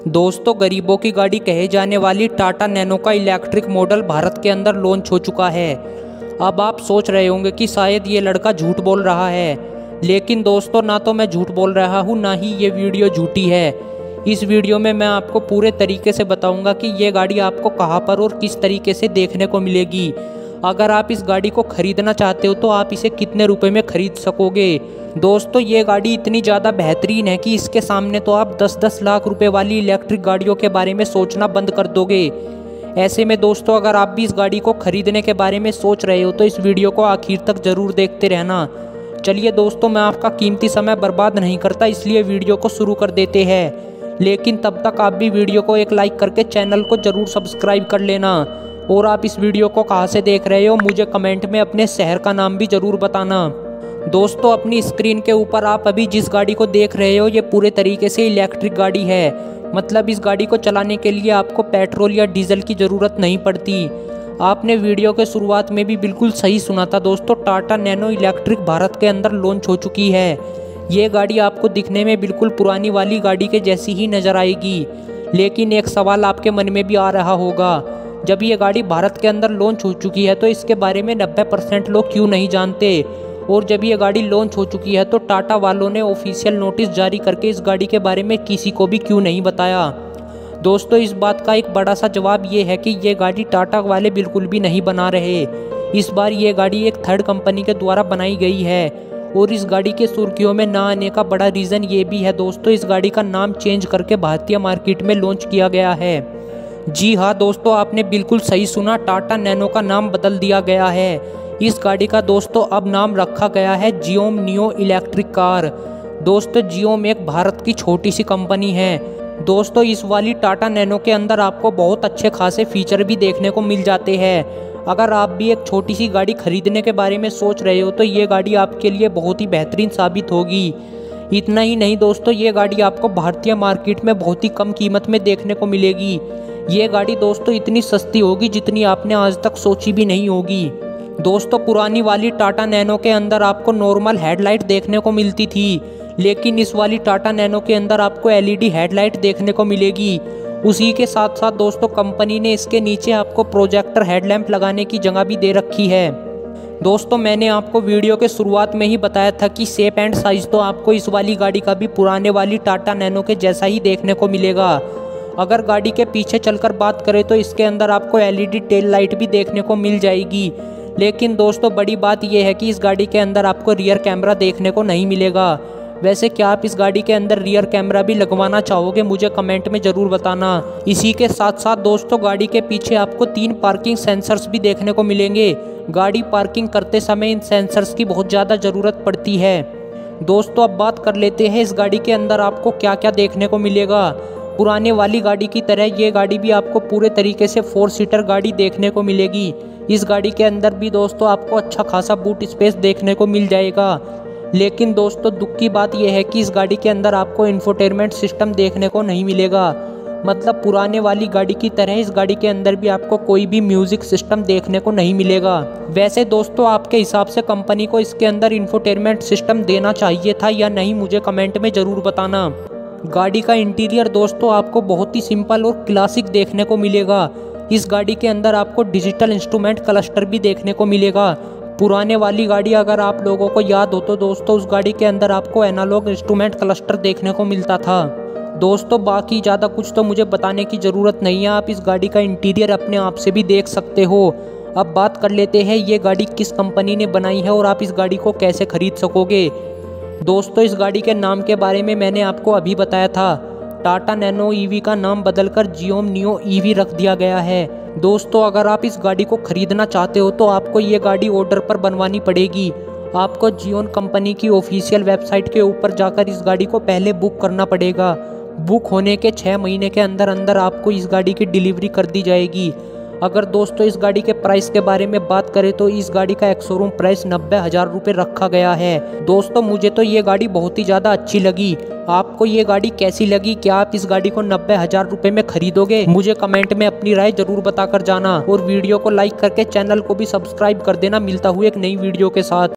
दोस्तों, गरीबों की गाड़ी कहे जाने वाली टाटा नैनो का इलेक्ट्रिक मॉडल भारत के अंदर लॉन्च हो चुका है। अब आप सोच रहे होंगे कि शायद ये लड़का झूठ बोल रहा है, लेकिन दोस्तों ना तो मैं झूठ बोल रहा हूँ ना ही ये वीडियो झूठी है। इस वीडियो में मैं आपको पूरे तरीके से बताऊंगा कि ये गाड़ी आपको कहाँ पर और किस तरीके से देखने को मिलेगी। अगर आप इस गाड़ी को खरीदना चाहते हो तो आप इसे कितने रुपए में खरीद सकोगे। दोस्तों, ये गाड़ी इतनी ज़्यादा बेहतरीन है कि इसके सामने तो आप 10-10 लाख रुपए वाली इलेक्ट्रिक गाड़ियों के बारे में सोचना बंद कर दोगे। ऐसे में दोस्तों, अगर आप भी इस गाड़ी को खरीदने के बारे में सोच रहे हो तो इस वीडियो को आखिर तक ज़रूर देखते रहना। चलिए दोस्तों, मैं आपका कीमती समय बर्बाद नहीं करता, इसलिए वीडियो को शुरू कर देते हैं। लेकिन तब तक आप भी वीडियो को एक लाइक करके चैनल को ज़रूर सब्सक्राइब कर लेना। और आप इस वीडियो को कहाँ से देख रहे हो मुझे कमेंट में अपने शहर का नाम भी ज़रूर बताना। दोस्तों, अपनी स्क्रीन के ऊपर आप अभी जिस गाड़ी को देख रहे हो ये पूरे तरीके से इलेक्ट्रिक गाड़ी है। मतलब इस गाड़ी को चलाने के लिए आपको पेट्रोल या डीजल की ज़रूरत नहीं पड़ती। आपने वीडियो के शुरुआत में भी बिल्कुल सही सुना था दोस्तों, टाटा नैनो इलेक्ट्रिक भारत के अंदर लॉन्च हो चुकी है। ये गाड़ी आपको दिखने में बिल्कुल पुरानी वाली गाड़ी के जैसी ही नज़र आएगी। लेकिन एक सवाल आपके मन में भी आ रहा होगा, जब ये गाड़ी भारत के अंदर लॉन्च हो चुकी है तो इसके बारे में 90% लोग क्यों नहीं जानते। और जब ये गाड़ी लॉन्च हो चुकी है तो टाटा वालों ने ऑफिशियल नोटिस जारी करके इस गाड़ी के बारे में किसी को भी क्यों नहीं बताया। दोस्तों, इस बात का एक बड़ा सा जवाब ये है कि ये गाड़ी टाटा वाले बिल्कुल भी नहीं बना रहे। इस बार ये गाड़ी एक थर्ड कंपनी के द्वारा बनाई गई है। और इस गाड़ी के सुर्खियों में ना आने का बड़ा रीज़न ये भी है दोस्तों, इस गाड़ी का नाम चेंज करके भारतीय मार्केट में लॉन्च किया गया है। जी हाँ दोस्तों, आपने बिल्कुल सही सुना, टाटा नैनो का नाम बदल दिया गया है। इस गाड़ी का दोस्तों अब नाम रखा गया है जियोम नियो इलेक्ट्रिक कार। दोस्तों, जियोम एक भारत की छोटी सी कंपनी है। दोस्तों, इस वाली टाटा नैनो के अंदर आपको बहुत अच्छे खासे फीचर भी देखने को मिल जाते हैं। अगर आप भी एक छोटी सी गाड़ी खरीदने के बारे में सोच रहे हो तो ये गाड़ी आपके लिए बहुत ही बेहतरीन साबित होगी। इतना ही नहीं दोस्तों, ये गाड़ी आपको भारतीय मार्केट में बहुत ही कम कीमत में देखने को मिलेगी। ये गाड़ी दोस्तों इतनी सस्ती होगी जितनी आपने आज तक सोची भी नहीं होगी। दोस्तों, पुरानी वाली टाटा नैनो के अंदर आपको नॉर्मल हेडलाइट देखने को मिलती थी, लेकिन इस वाली टाटा नैनो के अंदर आपको एलईडी हेडलाइट देखने को मिलेगी। उसी के साथ साथ दोस्तों, कंपनी ने इसके नीचे आपको प्रोजेक्टर हेडलैम्प लगाने की जगह भी दे रखी है। दोस्तों, मैंने आपको वीडियो के शुरुआत में ही बताया था कि शेप एंड साइज़ तो आपको इस वाली गाड़ी का भी पुराने वाली टाटा नैनो के जैसा ही देखने को मिलेगा। अगर गाड़ी के पीछे चलकर बात करें तो इसके अंदर आपको एलईडी टेल लाइट भी देखने को मिल जाएगी। लेकिन दोस्तों, बड़ी बात यह है कि इस गाड़ी के अंदर आपको रियर कैमरा देखने को नहीं मिलेगा। वैसे क्या आप इस गाड़ी के अंदर रियर कैमरा भी लगवाना चाहोगे मुझे कमेंट में ज़रूर बताना। इसी के साथ साथ दोस्तों, गाड़ी के पीछे आपको 3 पार्किंग सेंसर्स भी देखने को मिलेंगे। गाड़ी पार्किंग करते समय इन सेंसर्स की बहुत ज़्यादा ज़रूरत पड़ती है। दोस्तों, अब बात कर लेते हैं इस गाड़ी के अंदर आपको क्या क्या देखने को मिलेगा। पुराने वाली गाड़ी की तरह ये गाड़ी भी आपको पूरे तरीके से 4 सीटर गाड़ी देखने को मिलेगी। इस गाड़ी के अंदर भी दोस्तों आपको अच्छा खासा बूट स्पेस देखने को मिल जाएगा। लेकिन दोस्तों, दुख की बात यह है कि इस गाड़ी के अंदर आपको इंफोटेनमेंट सिस्टम देखने को नहीं मिलेगा। मतलब पुराने वाली गाड़ी की तरह इस गाड़ी के अंदर भी आपको कोई भी म्यूजिक सिस्टम देखने को नहीं मिलेगा। वैसे दोस्तों, आपके हिसाब से कंपनी को इसके अंदर इंफोटेनमेंट सिस्टम देना चाहिए था या नहीं मुझे कमेंट में ज़रूर बताना। गाड़ी का इंटीरियर दोस्तों आपको बहुत ही सिंपल और क्लासिक देखने को मिलेगा। इस गाड़ी के अंदर आपको डिजिटल इंस्ट्रूमेंट क्लस्टर भी देखने को मिलेगा। पुराने वाली गाड़ी अगर आप लोगों को याद हो तो दोस्तों, उस गाड़ी के अंदर आपको एनालॉग इंस्ट्रूमेंट क्लस्टर देखने को मिलता था। दोस्तों, बाकी ज़्यादा कुछ तो मुझे बताने की ज़रूरत नहीं है, आप इस गाड़ी का इंटीरियर अपने आप से भी देख सकते हो। अब बात कर लेते हैं ये गाड़ी किस कंपनी ने बनाई है और आप इस गाड़ी को कैसे खरीद सकोगे। दोस्तों, इस गाड़ी के नाम के बारे में मैंने आपको अभी बताया था। टाटा नैनो ईवी का नाम बदलकर जियोम नियो ईवी रख दिया गया है। दोस्तों, अगर आप इस गाड़ी को खरीदना चाहते हो तो आपको ये गाड़ी ऑर्डर पर बनवानी पड़ेगी। आपको जियोन कंपनी की ऑफिशियल वेबसाइट के ऊपर जाकर इस गाड़ी को पहले बुक करना पड़ेगा। बुक होने के 6 महीने के अंदर अंदर आपको इस गाड़ी की डिलीवरी कर दी जाएगी। अगर दोस्तों इस गाड़ी के प्राइस के बारे में बात करें तो इस गाड़ी का एक शोरूम प्राइस 90,000 रुपये रखा गया है। दोस्तों, मुझे तो ये गाड़ी बहुत ही ज़्यादा अच्छी लगी। आपको ये गाड़ी कैसी लगी? क्या आप इस गाड़ी को 90,000 रुपये में खरीदोगे? मुझे कमेंट में अपनी राय जरूर बताकर जाना और वीडियो को लाइक करके चैनल को भी सब्सक्राइब कर देना। मिलता हूँ एक नई वीडियो के साथ।